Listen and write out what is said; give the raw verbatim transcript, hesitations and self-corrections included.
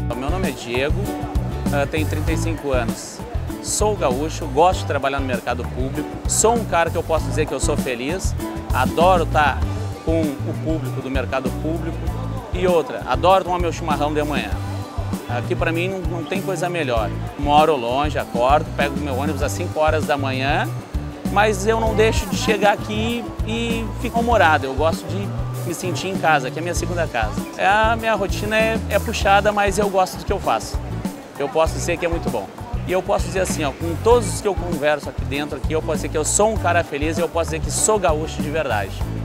O meu nome é Diego, tenho trinta e cinco anos, sou gaúcho, gosto de trabalhar no mercado público, sou um cara que eu posso dizer que eu sou feliz, adoro estar com o público do mercado público e outra, adoro tomar meu chimarrão de manhã. Aqui para mim não, não tem coisa melhor. Moro longe, acordo, pego meu ônibus às cinco horas da manhã, mas eu não deixo de chegar aqui e fico humorado. Eu gosto de me sentir em casa, que é a minha segunda casa. A minha rotina é, é puxada, mas eu gosto do que eu faço. Eu posso dizer que é muito bom. E eu posso dizer assim, ó, com todos os que eu converso aqui dentro, aqui, eu posso dizer que eu sou um cara feliz e eu posso dizer que sou gaúcho de verdade.